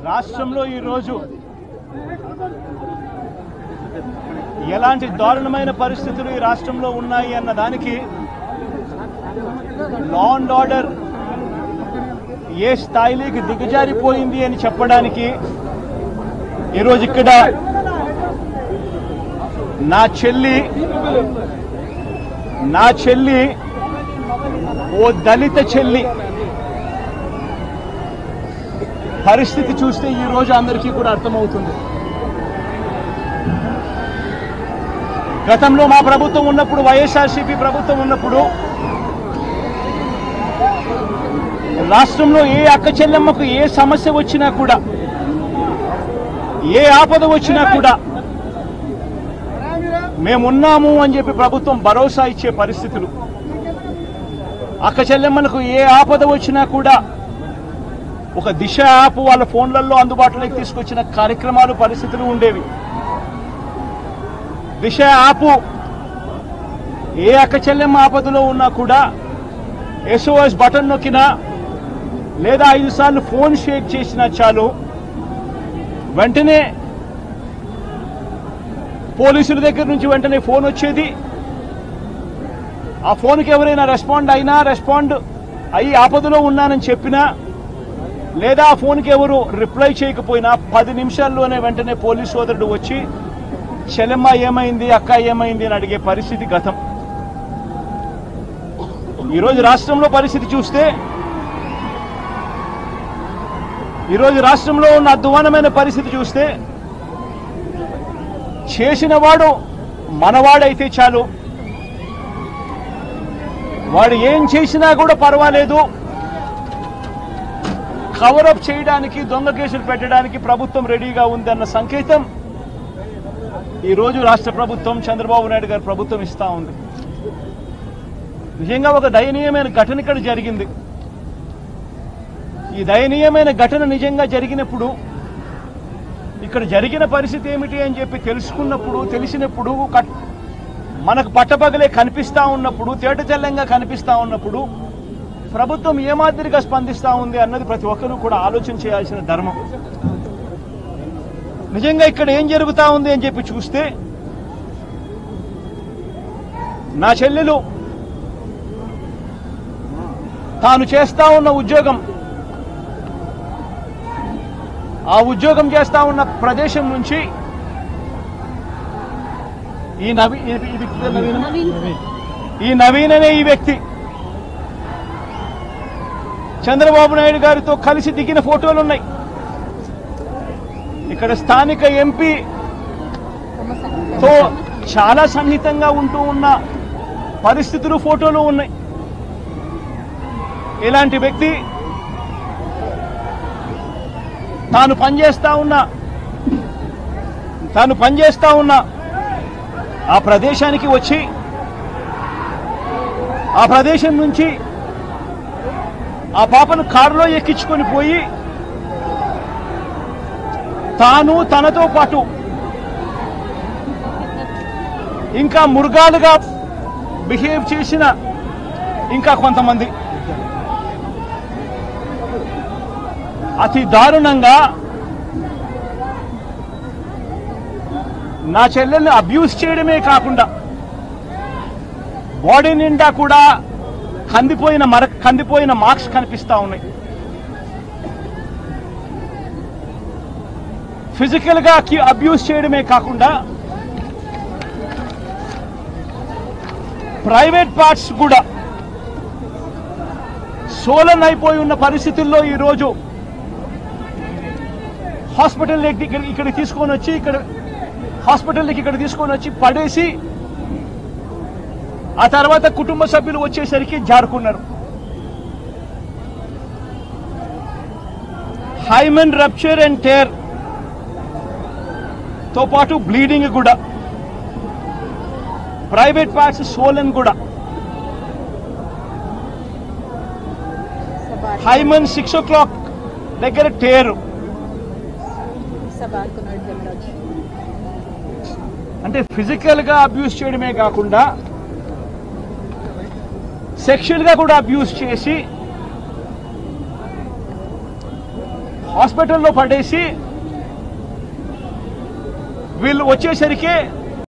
రాష్ట్రంలో ఈ రోజు ఎలాంటి దారుణమైన పరిస్థితులు ఈ రాష్ట్రంలో ఉన్నాయి అన్న దానికి లా అండ్ ఆర్డర్ ఏ స్థాయిలోకి దిగజారిపోయింది అని చెప్పడానికి ఈరోజు ఇక్కడ నా చెల్లి ఓ దళిత చెల్లి పరిస్థితి చూస్తే ఈ రోజు అందరికీ కూడా అర్థమవుతుంది. గతంలో మా ప్రభుత్వం ఉన్నప్పుడు, వైఎస్ఆర్సీపీ ప్రభుత్వం ఉన్నప్పుడు రాష్ట్రంలో ఏ అక్క చెల్లెమ్మకు ఏ సమస్య వచ్చినా కూడా, ఏ ఆపద వచ్చినా కూడా మేమున్నాము అని చెప్పి ప్రభుత్వం భరోసా ఇచ్చే పరిస్థితులు, అక్క చెల్లెమ్మలకు ఏ ఆపద వచ్చినా కూడా ఒక దిశ యాప్ వాళ్ళ ఫోన్లలో అందుబాటులోకి తీసుకొచ్చిన కార్యక్రమాలు, పరిస్థితులు ఉండేవి. దిశ యాప్ ఏ అక్క చెల్లెమ్మ ఆపదలో ఉన్నా కూడా SOS బటన్ నొక్కినా లేదా 5 సార్లు ఫోన్ షేక్ చేసినా చాలు, వెంటనే పోలీసుల దగ్గర నుంచి వెంటనే ఫోన్ వచ్చేది. ఆ ఫోన్కి ఎవరైనా రెస్పాండ్ అయ్యి ఆపదలో ఉన్నానని చెప్పినా లేదా ఆ ఫోన్కి ఎవరు రిప్లై చేయకపోయినా 10 నిమిషాల్లోనే వెంటనే పోలీసు సోదరుడు వచ్చి చెల్లెమ్మ ఏమైంది, అక్క ఏమైంది అని అడిగే పరిస్థితి గతం. ఈరోజు రాష్ట్రంలో పరిస్థితి చూస్తే, ఈరోజు రాష్ట్రంలో ఉన్న అధ్వానమైన పరిస్థితి చూస్తే, చేసిన వాడు మనవాడైతే చాలు, వాడు ఏం చేసినా కూడా పర్వాలేదు, కవరప్ చేయడానికి, దొంగ కేసులు పెట్టడానికి ప్రభుత్వం రెడీగా ఉందన్న సంకేతం ఈరోజు రాష్ట్ర ప్రభుత్వం, చంద్రబాబు నాయుడు గారి ప్రభుత్వం ఇస్తా ఉంది. నిజంగా ఒక దయనీయమైన ఘటన ఇక్కడ జరిగింది. ఈ దయనీయమైన ఘటన నిజంగా జరిగినప్పుడు, ఇక్కడ జరిగిన పరిస్థితి ఏమిటి అని చెప్పి తెలిసినప్పుడు మనకు పట్టపగలే కనిపిస్తా ఉన్నప్పుడు, తేటతెల్లంగా కనిపిస్తా ఉన్నప్పుడు ప్రభుత్వం ఏ మాదిరిగా స్పందిస్తా ఉంది అన్నది ప్రతి ఒక్కరూ కూడా ఆలోచన చేయాల్సిన ధర్మం. నిజంగా ఇక్కడ ఏం జరుగుతా ఉంది అని చెప్పి చూస్తే, నా చెల్లెలు తాను చేస్తా ఉన్న ఉద్యోగం, ఆ ఉద్యోగం చేస్తా ఉన్న ప్రదేశం నుంచి ఈ నవీన్ అనే ఈ వ్యక్తి చంద్రబాబు నాయుడు గారితో కలిసి దిగిన ఫోటోలు ఉన్నాయి. ఇక్కడ స్థానిక ఎంపీతో చాలా సన్నిహితంగా ఉంటూ ఉన్న పరిస్థితులు, ఫోటోలు ఉన్నాయి. ఇలాంటి వ్యక్తి తాను పనిచేస్తా ఉన్న ఆ ప్రదేశానికి వచ్చి, ఆ ప్రదేశం నుంచి ఆ పాపను కారులో ఎక్కించుకొని పోయి తాను, తనతో పాటు ఇంకా మృగాలుగా బిహేవ్ చేసిన ఇంకా కొంతమంది అతి దారుణంగా నా చెల్లెల్ని అబ్యూస్ చేయడమే కాకుండా బాడీ నిండా కూడా కందిపోయిన మార్క్స్ కనిపిస్తా ఉన్నాయి. ఫిజికల్ గా అబ్యూస్ చేయడమే కాకుండా ప్రైవేట్ పార్ట్స్ కూడా సోలన్ అయిపోయి ఉన్న పరిస్థితుల్లో ఈరోజు హాస్పిటల్కి ఇక్కడ తీసుకొని వచ్చి పడేసి, ఆ తర్వాత కుటుంబ సభ్యులు వచ్చేసరికి జారుకున్నారు. హైమన్ రప్చర్ అండ్ టేర్ తో పాటు బ్లీడింగ్ కూడా, ప్రైవేట్ పార్ట్స్ సోలన్ కూడా, హైమన్ 6 o'clock దగ్గర టేరు. అంటే ఫిజికల్ గా అబ్యూస్ చేయడమే కాకుండా సెక్షువల్ గా కూడా అబ్యూస్ చేసి హాస్పిటల్లో పడేసి వీళ్ళు వచ్చేసరికి